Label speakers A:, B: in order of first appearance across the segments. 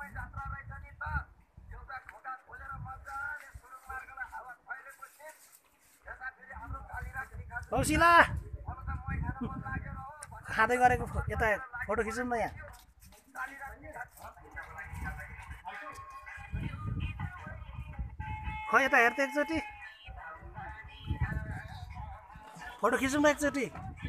A: कौशिला खाँदै गरेको यता फोटो खिचौँ न यहाँ खै यता हेर्दै एकचोटि फोटो खिचौँ न एकचोटि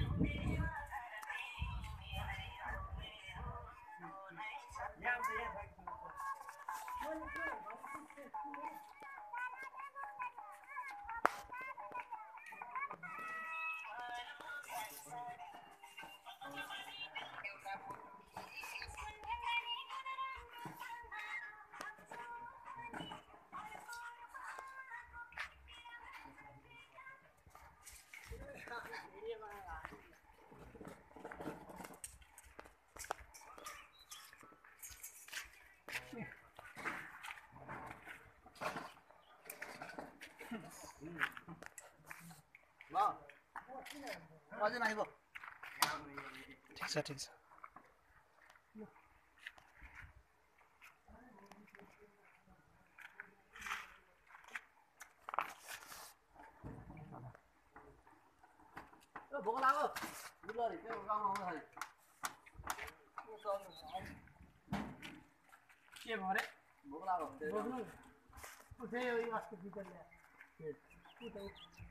A: ठिक छ ठिक छ
B: भोक लाग्यो बुलरी त्यो गाउँमा आउँदा के भयो रे भोक लाग्यो बोक्नु उठ्यो यो अस्ति भित्र ल्याए